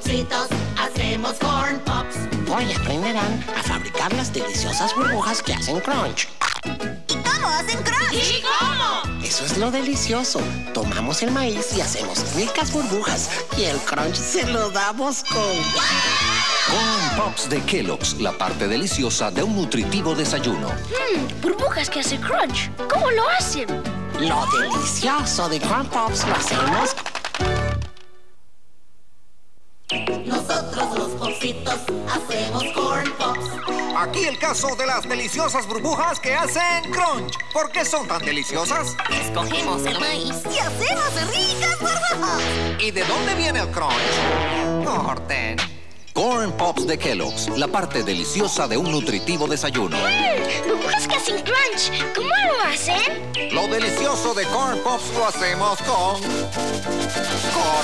popsitos, hacemos corn pops. Hoy aprenderán a fabricar las deliciosas burbujas que hacen crunch. ¿Y cómo hacen crunch? ¿Y cómo? Eso es lo delicioso. Tomamos el maíz y hacemos ricas burbujas. Y el crunch se lo damos con... Corn Pops de Kellogg's, la parte deliciosa de un nutritivo desayuno. Burbujas que hacen crunch. ¿Cómo lo hacen? Lo delicioso de Corn Pops lo hacemos... Nosotros los popsitos hacemos corn pops. Aquí el caso de las deliciosas burbujas que hacen crunch. ¿Por qué son tan deliciosas? Escogemos el maíz. Y hacemos ricas burbujas. ¿Y de dónde viene el crunch? Corten. Corn Pops de Kellogg's, la parte deliciosa de un nutritivo desayuno. Burbujas que hacen crunch. ¿Cómo lo hacen? Lo delicioso de Corn Pops lo hacemos con...